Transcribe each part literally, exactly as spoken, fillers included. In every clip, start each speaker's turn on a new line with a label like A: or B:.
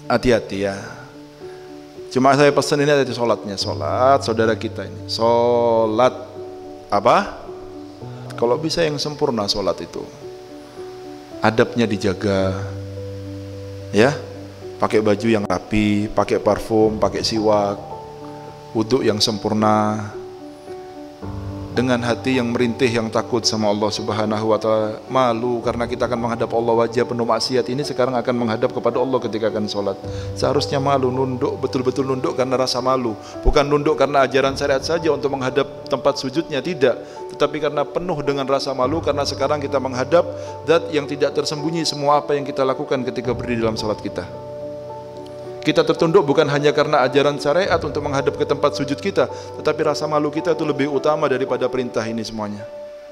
A: hati-hati ya. Cuma saya pesan ini ada di sholatnya, sholat saudara kita ini, sholat apa? Kalau bisa yang sempurna sholat itu, adabnya dijaga, ya, pakai baju yang rapi, pakai parfum, pakai siwak, wudhu yang sempurna, dengan hati yang merintih, yang takut sama Allah Subhanahu wa ta'ala. Malu karena kita akan menghadap Allah, wajah penuh maksiat ini sekarang akan menghadap kepada Allah ketika akan sholat. Seharusnya malu, nunduk, betul-betul nunduk karena rasa malu, bukan nunduk karena ajaran syariat saja untuk menghadap tempat sujudnya, tidak, tetapi karena penuh dengan rasa malu, karena sekarang kita menghadap zat yang tidak tersembunyi semua apa yang kita lakukan ketika berdiri dalam sholat kita. Kita tertunduk bukan hanya karena ajaran syariat untuk menghadap ke tempat sujud kita, tetapi rasa malu kita itu lebih utama daripada perintah ini semuanya.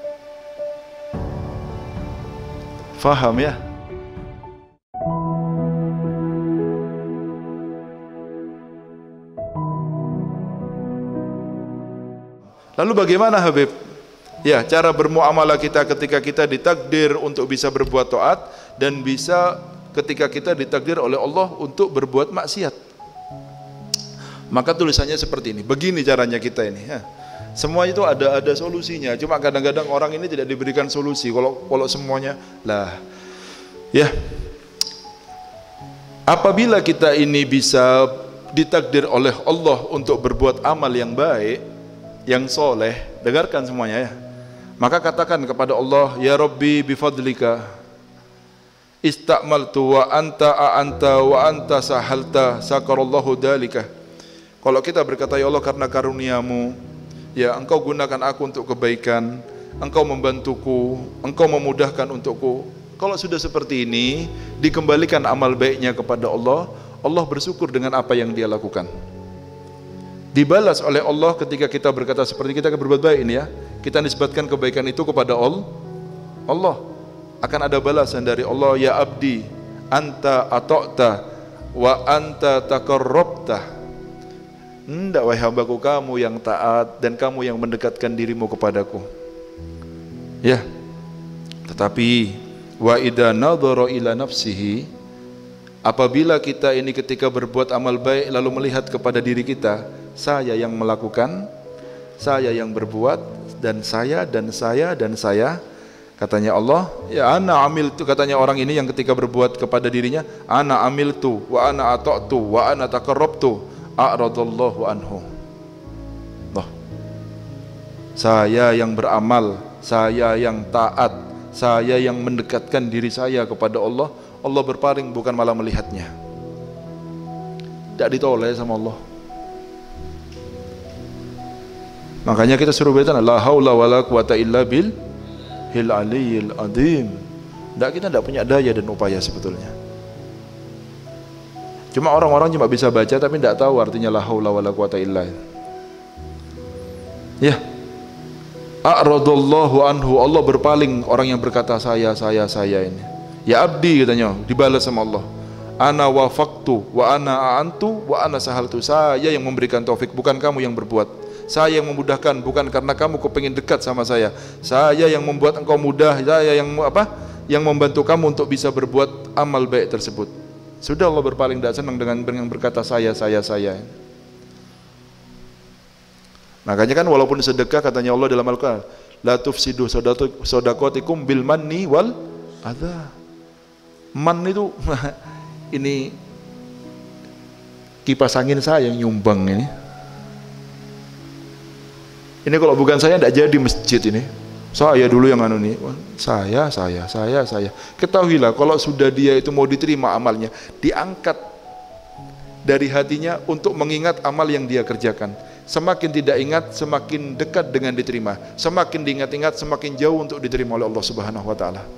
A: Faham ya? Lalu bagaimana Habib? Ya, cara bermuamalah kita ketika kita ditakdir untuk bisa berbuat taat, dan bisa ketika kita ditakdir oleh Allah untuk berbuat maksiat. Maka tulisannya seperti ini. Begini caranya kita ini, ya. Semua itu ada ada solusinya. Cuma kadang-kadang orang ini tidak diberikan solusi. Kalau kalau semuanya lah, ya. Apabila kita ini bisa ditakdir oleh Allah untuk berbuat amal yang baik, yang soleh, dengarkan semuanya ya. Maka katakan kepada Allah, ya Rabbi bifadlika istakmaltu wa anta a'anta wa anta sahalta sakarallahu dalika. Kalau kita berkata, ya Allah karena karuniamu, ya engkau gunakan aku untuk kebaikan, engkau membantuku, engkau memudahkan untukku. Kalau sudah seperti ini, dikembalikan amal baiknya kepada Allah, Allah bersyukur dengan apa yang dia lakukan. Dibalas oleh Allah ketika kita berkata seperti kita berbuat baik ini ya, kita nisbatkan kebaikan itu kepada Allah. Akan ada balasan dari Allah, ya abdi anta ata'ta wa anta takarrabta. Hendak wahai hambaku, kamu yang taat dan kamu yang mendekatkan dirimu kepadaku. Ya. Tetapi wa idza nadhara ila nafsihi, apabila kita ini ketika berbuat amal baik lalu melihat kepada diri kita, saya yang melakukan, saya yang berbuat, dan saya dan saya dan saya. Katanya Allah, ya ana amiltu, katanya orang ini yang ketika berbuat kepada dirinya, ana amiltu wa ana ata'tu wa ana takarrabtu, a'radallahu anhu. Loh. Saya yang beramal, saya yang taat, saya yang mendekatkan diri saya kepada Allah, Allah berpaling bukan malah melihatnya. Tidak ditoleh sama Allah. Makanya kita suruh berkata, la haula wala quwata illa bil hil aliyil adim. Tidak, kita tidak punya daya dan upaya sebetulnya. Cuma orang-orang cuma bisa baca tapi tidak tahu artinya la haula wala quwata illa. Ya. A'radallahu anhu, Allah berpaling orang yang berkata saya saya saya ini. Ya abdi katanya, dibalas sama Allah. Ana wafaqtu wa ana a'antu wa ana sahaltu. Saya yang memberikan taufik, bukan kamu yang berbuat. Saya yang memudahkan, bukan karena kamu kepingin dekat sama saya. Saya yang membuat engkau mudah, saya yang apa? Yang membantu kamu untuk bisa berbuat amal baik tersebut. Sudah, Allah berpaling, tidak senang dengan yang berkata saya, saya, saya. Makanya kan walaupun sedekah, katanya Allah dalam Al-Quran, la tufsidu sodakotikum bil manni wal adha. Man itu ini kipas angin saya yang nyumbang ini. Ini kalau bukan saya tidak jadi masjid ini. Saya dulu yang anu nih. Saya, saya, saya, saya. Ketahuilah kalau sudah dia itu mau diterima amalnya, diangkat dari hatinya untuk mengingat amal yang dia kerjakan. Semakin tidak ingat, semakin dekat dengan diterima. Semakin diingat-ingat, semakin jauh untuk diterima oleh Allah Subhanahu wa taala.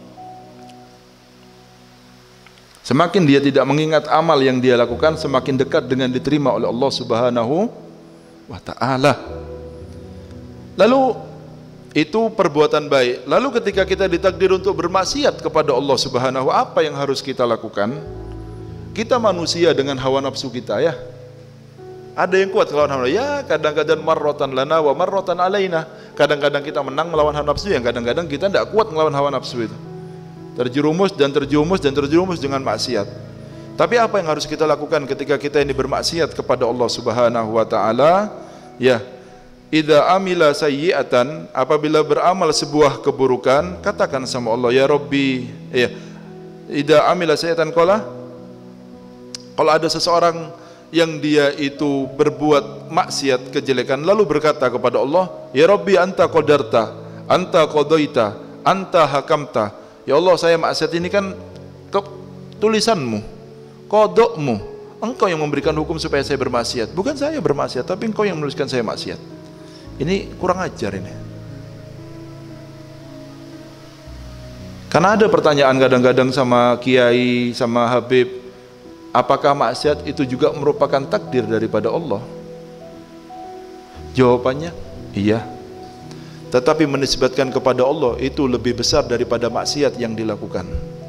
A: Semakin dia tidak mengingat amal yang dia lakukan, semakin dekat dengan diterima oleh Allah Subhanahu wa taala. Lalu itu perbuatan baik. Lalu ketika kita ditakdir untuk bermaksiat kepada Allah Subhanahu, apa yang harus kita lakukan? Kita manusia dengan hawa nafsu kita ya. Ada yang kuat melawan hawa nafsu. Ya, kadang-kadang marrotan lana wa marrotan alaina. Kadang-kadang kita menang melawan hawa nafsu, yang kadang-kadang kita tidak kuat melawan hawa nafsu itu. Terjerumus dan terjerumus dan terjerumus dengan maksiat. Tapi apa yang harus kita lakukan ketika kita ini bermaksiat kepada Allah Subhanahu wa taala? Ya, idza amila sayyi'atan, apabila beramal sebuah keburukan, katakan sama Allah, ya Rabbi, ya. Idza amila sayyi'atan qala, kalau ada seseorang yang dia itu berbuat maksiat, kejelekan, lalu berkata kepada Allah, ya Rabbi anta qadarta, anta qadaita, anta hakamta. Ya Allah, saya maksiat ini kan tulisanmu, kodokmu, engkau yang memberikan hukum supaya saya bermaksiat, bukan saya bermaksiat, tapi engkau yang menuliskan saya maksiat. Ini kurang ajar ini. Karena ada pertanyaan kadang-kadang sama kiai, sama habib, apakah maksiat itu juga merupakan takdir daripada Allah? Jawabannya iya. Tetapi menisbatkan kepada Allah itu lebih besar daripada maksiat yang dilakukan.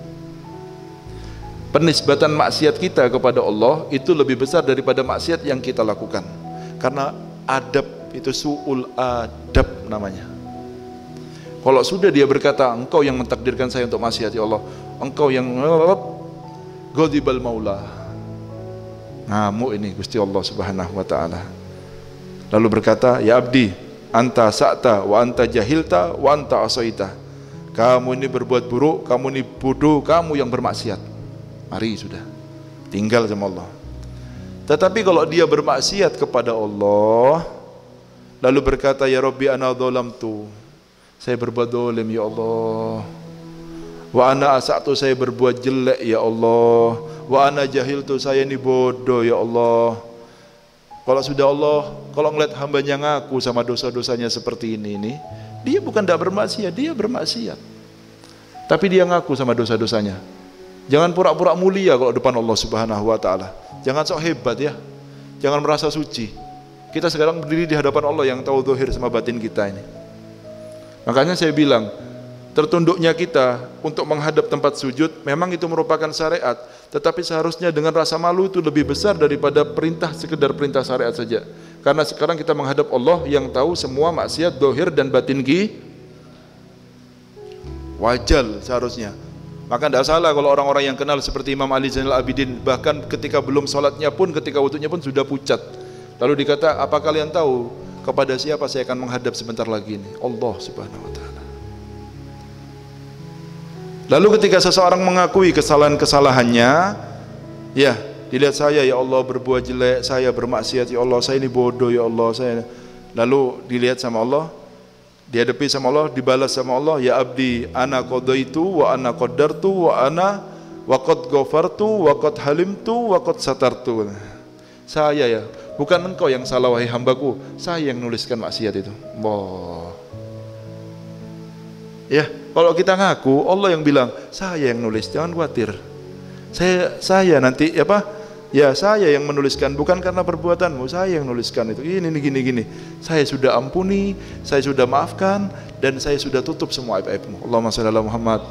A: Penisbatan maksiat kita kepada Allah itu lebih besar daripada maksiat yang kita lakukan. Karena adab itu su'ul adab namanya. Kalau sudah dia berkata, engkau yang mentakdirkan saya untuk maksiat ya Allah, engkau yang ghadibal maula, ngamuk ini Gusti Allah Subhanahu wa taala. Lalu berkata, ya abdi anta sa'ta wa anta jahilta wa anta asaita. Kamu ini berbuat buruk, kamu ini bodoh, kamu yang bermaksiat. Mari sudah, tinggal sama Allah. Tetapi kalau dia bermaksiat kepada Allah, lalu berkata, ya Rabbi ana dzalamtu, saya berbuat dolim ya Allah. Wa ana asa'tu, saya berbuat jelek ya Allah. Wa ana jahiltu, saya ini bodoh ya Allah. Kalau sudah Allah, kalau ngeliat hambanya ngaku sama dosa-dosanya seperti ini, ini dia bukan tidak bermaksiat, dia bermaksiat. Tapi dia ngaku sama dosa-dosanya. Jangan pura-pura mulia kalau depan Allah Subhanahu wa taala. Jangan sok hebat ya. Jangan merasa suci. Kita sekarang berdiri di hadapan Allah yang tahu zahir sama batin kita ini. Makanya saya bilang, tertunduknya kita untuk menghadap tempat sujud memang itu merupakan syariat, tetapi seharusnya dengan rasa malu itu lebih besar daripada perintah, sekedar perintah syariat saja. Karena sekarang kita menghadap Allah yang tahu semua maksiat zahir dan batin kita. Wajal seharusnya. Maka tidak salah kalau orang-orang yang kenal seperti Imam Ali Zainal Abidin, bahkan ketika belum sholatnya pun, ketika wudunya pun sudah pucat. Lalu dikata, apa kalian tahu kepada siapa saya akan menghadap sebentar lagi ini? Allah Subhanahu wa taala. Lalu ketika seseorang mengakui kesalahan-kesalahannya, ya, dilihat saya ya Allah berbuat jelek, saya bermaksiat ya Allah, saya ini bodoh ya Allah, saya. Lalu dilihat sama Allah, dihadapi sama Allah, dibalas sama Allah, ya abdi ana qadaitu wa ana qaddartu wa ana wa qad ghafartu wa qad halimtu wa qad satartu. Saya ya, bukan engkau yang salah wahai hambaku, saya yang nuliskan maksiat itu. Allah. Ya, kalau kita ngaku, Allah yang bilang, saya yang nulis, jangan khawatir. Saya saya nanti apa? Ya, saya yang menuliskan, bukan karena perbuatanmu, saya yang nuliskan itu. Ini gini gini. Saya sudah ampuni, saya sudah maafkan, dan saya sudah tutup semua aib-aibmu. Allahumma shalli ala Muhammad.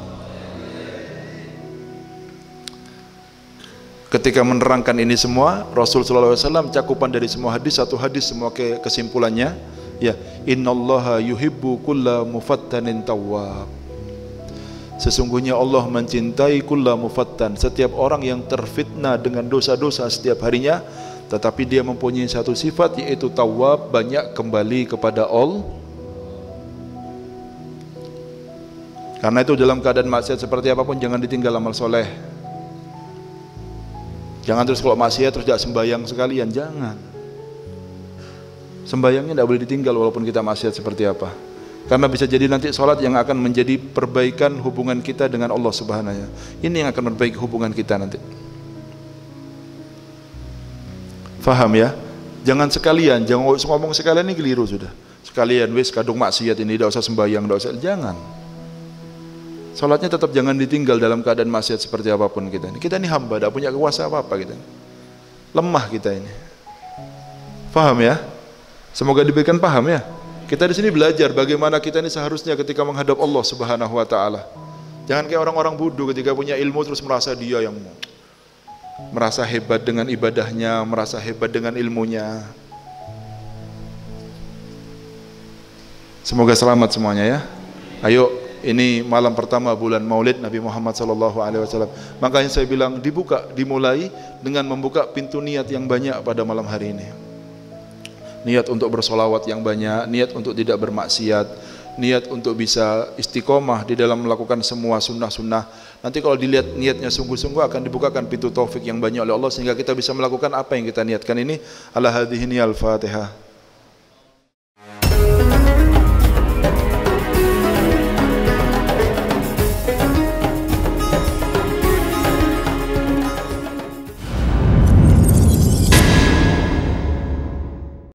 A: Ketika menerangkan ini semua, Rasul sallallahu alaihi wasallam cakupan dari semua hadis, satu hadis semua ke kesimpulannya, ya, innallaha yuhibbu kulla mufattanin tawwab. Sesungguhnya Allah mencintai kulla mufattan, setiap orang yang terfitnah dengan dosa-dosa setiap harinya, tetapi dia mempunyai satu sifat, yaitu tawwab, banyak kembali kepada Allah. Karena itu dalam keadaan maksiat seperti apapun jangan ditinggal amal soleh. Jangan terus kalau maksiat terus tidak sembahyang sekalian, jangan. Sembahyangnya tidak boleh ditinggal walaupun kita maksiat seperti apa. Karena bisa jadi nanti sholat yang akan menjadi perbaikan hubungan kita dengan Allah Subhanahu wa taala. Ini yang akan memperbaiki hubungan kita nanti. Faham ya? Jangan sekalian, jangan ngomong sekalian, ini keliru sudah. Sekalian wis kadung maksiat ini tidak usah sembahyang, tidak usah, jangan. Sholatnya tetap jangan ditinggal dalam keadaan maksiat seperti apapun kita ini. Kita ini hamba, tidak punya kuasa apa-apa kita. Lemah kita ini. Faham ya? Semoga diberikan paham ya. Kita di sini belajar bagaimana kita ini seharusnya ketika menghadap Allah Subhanahu wa taala. Jangan kayak orang-orang bodoh ketika punya ilmu terus merasa dia yang merasa hebat dengan ibadahnya, merasa hebat dengan ilmunya. Semoga selamat semuanya ya. Ayo Ini malam pertama bulan Maulid Nabi Muhammad sallallahu alaihi wasallam. Makanya saya bilang dibuka, dimulai dengan membuka pintu niat yang banyak pada malam hari ini. Niat untuk bersolawat yang banyak, niat untuk tidak bermaksiat, niat untuk bisa istiqomah di dalam melakukan semua sunnah-sunnah. Nanti kalau dilihat niatnya sungguh-sungguh akan dibukakan pintu taufik yang banyak oleh Allah sehingga kita bisa melakukan apa yang kita niatkan ini. Ala hadhihi al-Fatihah.